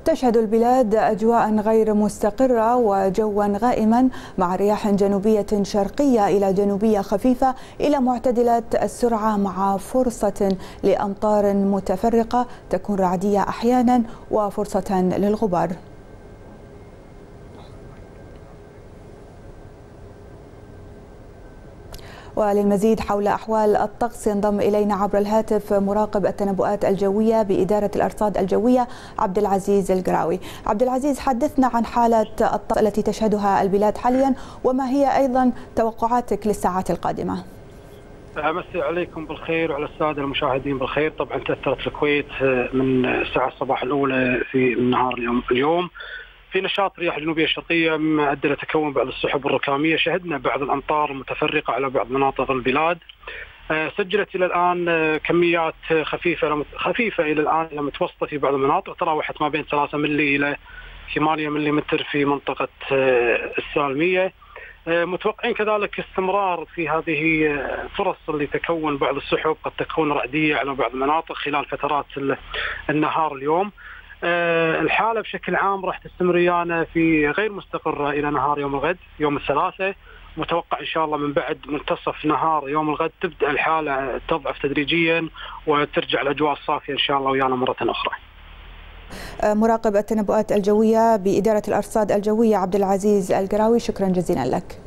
تشهد البلاد أجواء غير مستقرة وجوا غائما مع رياح جنوبية شرقية إلى جنوبية خفيفة إلى معتدلة السرعة، مع فرصة لأمطار متفرقة تكون رعدية أحيانا وفرصة للغبار. وللمزيد حول أحوال الطقس ينضم إلينا عبر الهاتف مراقب التنبؤات الجوية بإدارة الأرصاد الجوية عبد العزيز القراوي. عبد العزيز، حدثنا عن حالة الطقس التي تشهدها البلاد حاليا، وما هي أيضا توقعاتك للساعات القادمة؟ أمسي عليكم بالخير وعلى السادة المشاهدين بالخير. طبعا تأثرت الكويت من الساعة الصباح الأولى في نهار اليوم في نشاط رياح جنوبية شرقية مؤدية لتكون بعض السحب الركامية. شهدنا بعض الأمطار المتفرقة على بعض مناطق البلاد. سجلت إلى الآن كميات خفيفة إلى الآن إلى متوسطة في بعض المناطق، تراوحت ما بين 3 ملي إلى 8 ملم في منطقة السالمية. متوقعين كذلك استمرار في هذه فرص اللي تكون بعض السحب، قد تكون رعدية على بعض المناطق خلال فترات النهار اليوم. الحالة بشكل عام راح تستمر ويانا في غير مستقرة إلى نهار يوم الغد يوم الثلاثاء. متوقع إن شاء الله من بعد منتصف نهار يوم الغد تبدأ الحالة تضعف تدريجيا وترجع الأجواء الصافية إن شاء الله ويانا مرة أخرى. مراقب التنبؤات الجوية بإدارة الأرصاد الجوية عبد العزيز القراوي، شكرا جزيلا لك.